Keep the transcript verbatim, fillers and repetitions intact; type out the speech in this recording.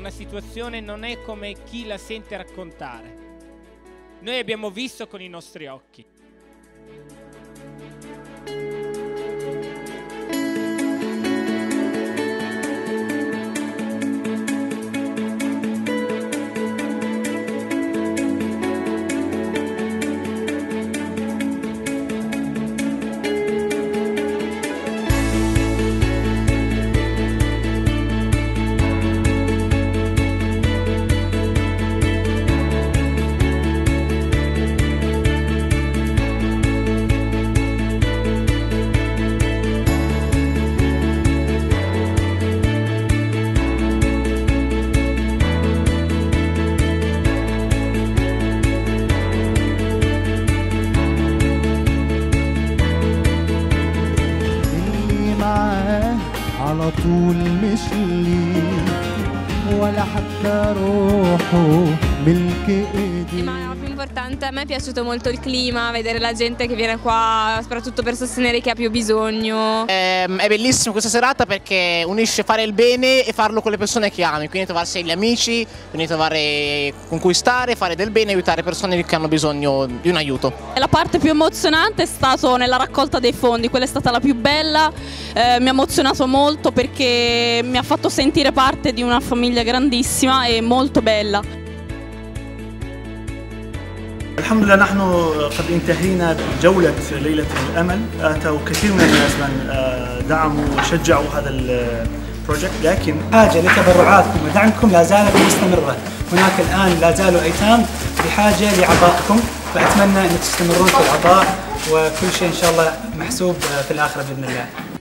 una situazione non è come chi la sente raccontare. Noi abbiamo visto con i nostri occhi. على طول مش ليه ولا حتى روحه ملك ايدي. Ma la più importante, a me è piaciuto molto il clima, vedere la gente che viene qua soprattutto per sostenere chi ha più bisogno. È, è bellissima questa serata perché unisce fare il bene e farlo con le persone che ami, quindi trovarsi gli amici, quindi trovare con cui stare, fare del bene e aiutare persone che hanno bisogno di un aiuto. La parte più emozionante è stata nella raccolta dei fondi, quella è stata la più bella, eh, mi ha emozionato molto perché mi ha fatto sentire parte di una famiglia grandissima e molto bella. الحمد لله نحن قد انتهينا بجولة ليلة الأمل. أتوا كثير من الناس من دعموا وشجعوا هذا البروجكت، لكن حاجة لتبرعاتكم ودعمكم لا زالت مستمرة. هناك الآن لا زالوا أيتام بحاجة لعطائكم، فأتمنى أن تستمرون في العطاء وكل شيء إن شاء الله محسوب في الآخرة بإذن الله.